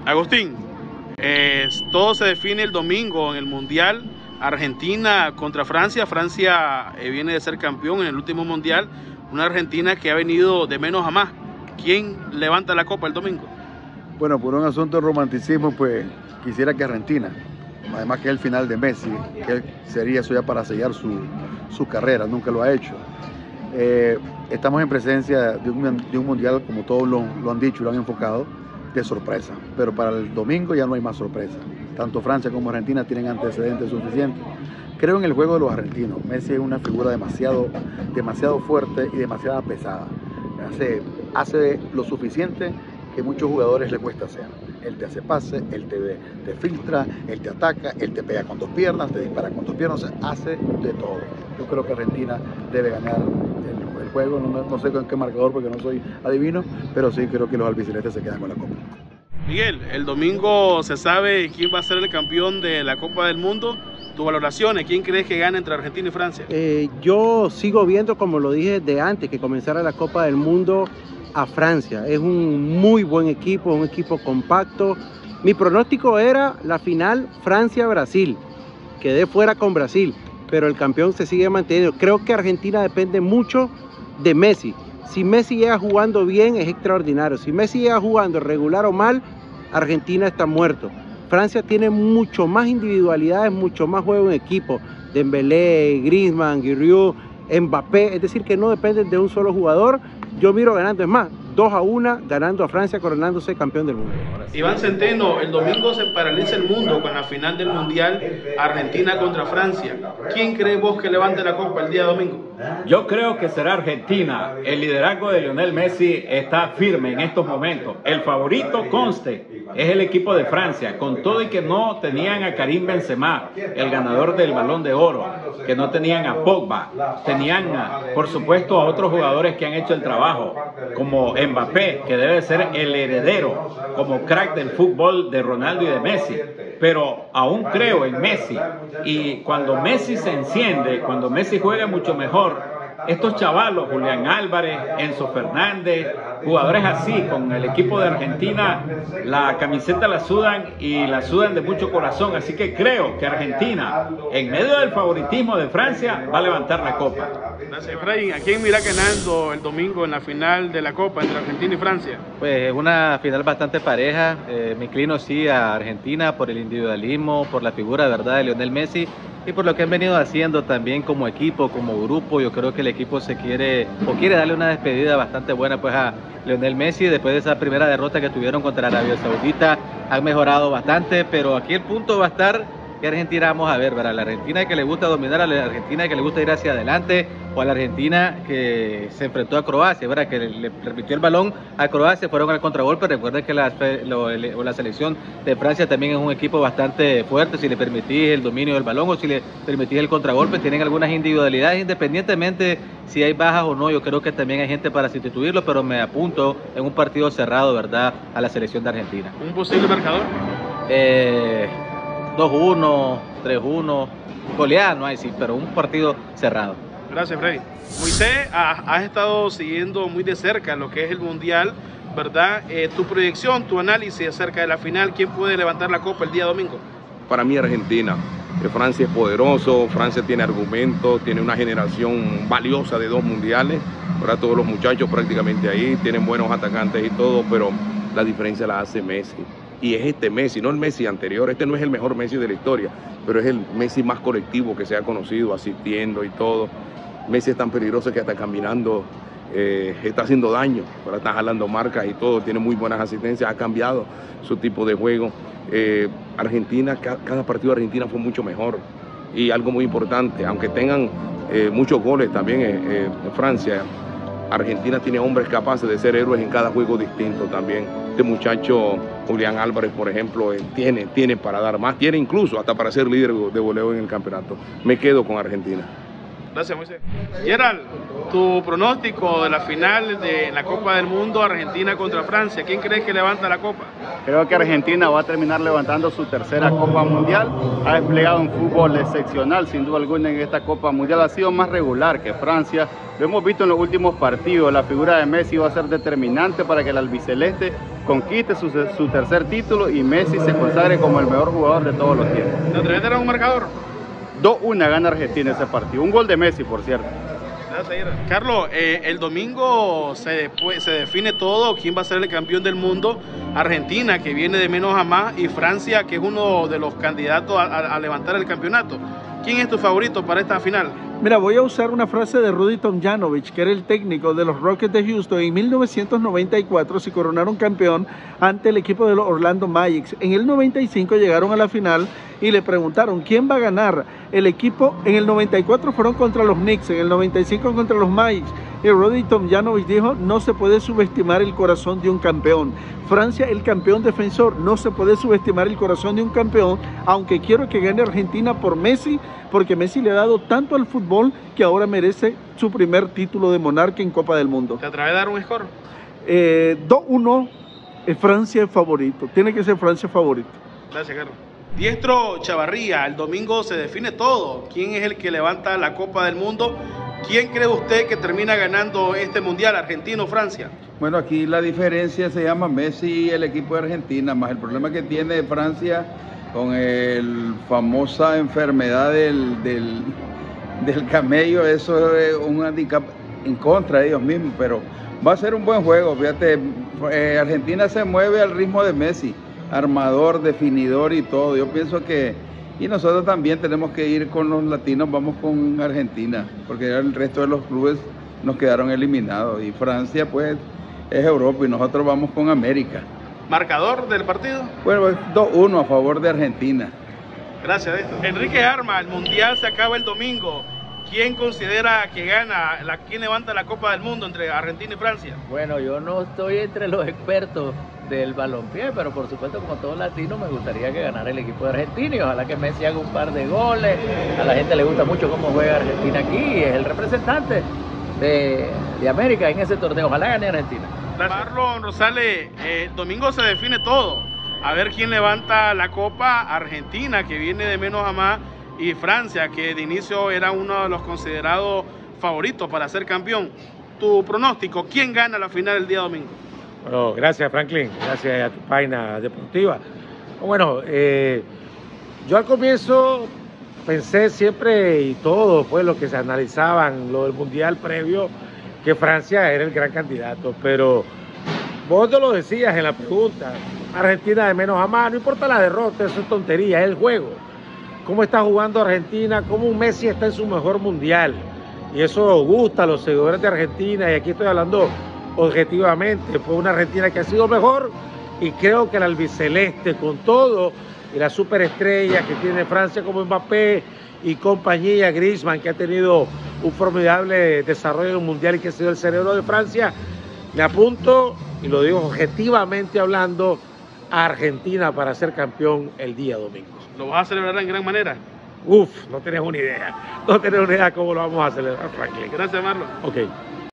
Agustín, todo se define el domingo en el Mundial. Argentina contra Francia. Francia viene de ser campeón en el último Mundial. Una Argentina que ha venido de menos a más. ¿Quién levanta la copa el domingo? Bueno, por un asunto de romanticismo, pues quisiera que Argentina, además que es el final de Messi, que sería eso ya para sellar su carrera, nunca lo ha hecho. Estamos en presencia de un mundial, como todos lo han dicho y lo han enfocado, de sorpresa, pero para el domingo ya no hay más sorpresa. Tanto Francia como Argentina tienen antecedentes suficientes. Creo en el juego de los argentinos. Messi es una figura demasiado fuerte y demasiado pesada. Hace lo suficiente que muchos jugadores le cuesta hacer. Él te hace pase, él te filtra, él te ataca, él te pega con dos piernas, te dispara con dos piernas, o sea, hace de todo. Yo creo que Argentina debe ganar el juego, no sé con qué marcador porque no soy adivino, pero sí creo que los albicelestes se quedan con la copa. Miguel, el domingo se sabe quién va a ser el campeón de la Copa del Mundo. ¿Tus valoraciones? ¿Quién crees que gana entre Argentina y Francia? Yo sigo viendo, como lo dije de antes que comenzara la Copa del Mundo, a Francia. Es un muy buen equipo, un equipo compacto. Mi pronóstico era la final Francia-Brasil. Quedé fuera con Brasil, pero el campeón se sigue manteniendo. Creo que Argentina depende mucho de Messi. Si Messi llega jugando bien, es extraordinario. Si Messi llega jugando regular o mal, Argentina está muerto. Francia tiene mucho más individualidades, mucho más juego en equipo. Dembélé, Griezmann, Giroud, Mbappé, es decir, que no dependen de un solo jugador. Yo miro ganando, es más, 2-1, ganando a Francia, coronándose campeón del mundo. Iván Centeno, el domingo se paraliza el mundo con la final del Mundial Argentina contra Francia. ¿Quién cree vos que levante la copa el día domingo? Yo creo que será Argentina. El liderazgo de Lionel Messi está firme en estos momentos. El favorito, conste, es el equipo de Francia, con todo y que no tenían a Karim Benzema, el ganador del Balón de Oro, que no tenían a Pogba, tenían por supuesto a otros jugadores que han hecho el trabajo, como Mbappé, que debe ser el heredero como crack del fútbol de Ronaldo y de Messi, pero aún creo en Messi, y cuando Messi se enciende, cuando Messi juega mucho mejor, estos chavalos, Julián Álvarez, Enzo Fernández, jugadores así, con el equipo de Argentina, la camiseta la sudan y la sudan de mucho corazón. Así que creo que Argentina, en medio del favoritismo de Francia, va a levantar la copa. Gracias, Efraín. ¿A quién mira ganando el domingo en la final de la copa entre Argentina y Francia? Pues es una final bastante pareja. Me inclino sí a Argentina por el individualismo, por la figura de verdad de Lionel Messi y por lo que han venido haciendo también como equipo, como grupo. Yo creo que el equipo quiere darle una despedida bastante buena pues a Lionel Messi después de esa primera derrota que tuvieron contra Arabia Saudita. Han mejorado bastante, pero aquí el punto va a estar que Argentina vamos a ver, ¿verdad? La Argentina que le gusta dominar, a la Argentina que le gusta ir hacia adelante, o a la Argentina que se enfrentó a Croacia, ¿verdad? Que le permitió el balón a Croacia, fueron al contragolpe. Recuerden que la selección de Francia también es un equipo bastante fuerte. Si le permitís el dominio del balón o si le permitís el contragolpe, tienen algunas individualidades, independientemente si hay bajas o no. Yo creo que también hay gente para sustituirlo, pero me apunto en un partido cerrado, ¿verdad?, a la selección de Argentina. ¿Un posible marcador? 2-1, 3-1, goleada no hay, sí, pero un partido cerrado. Gracias, Freddy. Moisés, has estado siguiendo muy de cerca lo que es el Mundial, ¿verdad? Tu proyección, tu análisis acerca de la final, ¿quién puede levantar la copa el día domingo? Para mí Argentina. Francia es poderoso, Francia tiene argumentos, tiene una generación valiosa de 2 mundiales, ¿verdad? Todos los muchachos prácticamente ahí, tienen buenos atacantes y todo, pero la diferencia la hace Messi. Y es este Messi, no el Messi anterior. Este no es el mejor Messi de la historia, pero es el Messi más colectivo que se ha conocido, asistiendo y todo. Messi es tan peligroso que hasta caminando está haciendo daño, ahora está jalando marcas y todo, tiene muy buenas asistencias, ha cambiado su tipo de juego. Argentina, cada partido de Argentina fue mucho mejor. Y algo muy importante, aunque tengan muchos goles también en Francia, Argentina tiene hombres capaces de ser héroes en cada juego distinto también. Este muchacho Julián Álvarez, por ejemplo, tiene para dar más, tiene incluso hasta para ser líder de goleo en el campeonato. Me quedo con Argentina. Gracias, Moisés. Gerald, tu pronóstico de la final de la Copa del Mundo, Argentina contra Francia, ¿quién crees que levanta la copa? Creo que Argentina va a terminar levantando su tercera Copa Mundial. Ha desplegado un fútbol excepcional, sin duda alguna, en esta Copa Mundial. Ha sido más regular que Francia. Lo hemos visto en los últimos partidos. La figura de Messi va a ser determinante para que el albiceleste conquiste su tercer título y Messi se consagre como el mejor jugador de todos los tiempos. ¿Te atreves a dar un marcador? 2-1 gana Argentina ese partido. Un gol de Messi, por cierto. Carlos, el domingo se define todo, quién va a ser el campeón del mundo. Argentina, que viene de menos a más, y Francia, que es uno de los candidatos a levantar el campeonato. ¿Quién es tu favorito para esta final? Mira, voy a usar una frase de Rudy Tomjanovich, que era el técnico de los Rockets de Houston. En 1994 se coronaron campeón ante el equipo de los Orlando Magic. En el 95 llegaron a la final y le preguntaron quién va a ganar. El equipo en el 94 fueron contra los Knicks, en el 95 contra los Magic. Y Rudy Tomjanovich dijo, no se puede subestimar el corazón de un campeón. Francia, el campeón defensor, no se puede subestimar el corazón de un campeón, aunque quiero que gane Argentina por Messi, porque Messi le ha dado tanto al fútbol que ahora merece su primer título de monarca en Copa del Mundo. ¿Te atreves a dar un score? 2-1, Francia es favorito, tiene que ser Francia favorito. Gracias, Carlos. Diestro Chavarría, el domingo se define todo. ¿Quién es el que levanta la Copa del Mundo? ¿Quién cree usted que termina ganando este mundial, Argentina o Francia? Bueno, aquí la diferencia se llama Messi y el equipo de Argentina, más el problema que tiene Francia con la famosa enfermedad del camello. Eso es un handicap en contra de ellos mismos, pero va a ser un buen juego. Fíjate, Argentina se mueve al ritmo de Messi, armador, definidor y todo. Yo pienso que, y nosotros también tenemos que ir con los latinos, vamos con Argentina, porque el resto de los clubes nos quedaron eliminados. Y Francia, pues, es Europa y nosotros vamos con América. ¿Marcador del partido? Bueno, es 2-1 a favor de Argentina. Gracias, Néstor. Enrique Arma, el mundial se acaba el domingo. ¿Quién considera que gana, quién levanta la Copa del Mundo entre Argentina y Francia? Bueno, yo no estoy entre los expertos del balompié, pero por supuesto, como todo latino, me gustaría que ganara el equipo de Argentina y ojalá que Messi haga un par de goles. A la gente le gusta mucho cómo juega Argentina aquí, es el representante de América en ese torneo. Ojalá gane Argentina. Marlon Rosales, el domingo se define todo. A ver quién levanta la Copa. Argentina, que viene de menos a más, y Francia, que de inicio era uno de los considerados favoritos para ser campeón. Tu pronóstico, ¿quién gana la final el día domingo? Bueno, gracias Franklin, gracias a tu página deportiva. Bueno, yo al comienzo pensé siempre, y todo pues lo que se analizaban, lo del mundial previo, que Francia era el gran candidato, pero vos te lo decías en la pregunta, Argentina de menos a más, no importa la derrota, eso es tontería, es el juego. Cómo está jugando Argentina, cómo un Messi está en su mejor mundial, y eso gusta a los seguidores de Argentina, y aquí estoy hablando objetivamente, fue una Argentina que ha sido mejor, y creo que el albiceleste con todo, y la superestrella que tiene Francia como Mbappé y compañía, Griezmann, que ha tenido un formidable desarrollo en el mundial y que ha sido el cerebro de Francia, me apunto, y lo digo objetivamente hablando, a Argentina para ser campeón el día domingo. ¿Lo vas a celebrar en gran manera? Uf, no tenés una idea. No tenés una idea cómo lo vamos a celebrar, Franklin. Gracias, Marlon. Ok.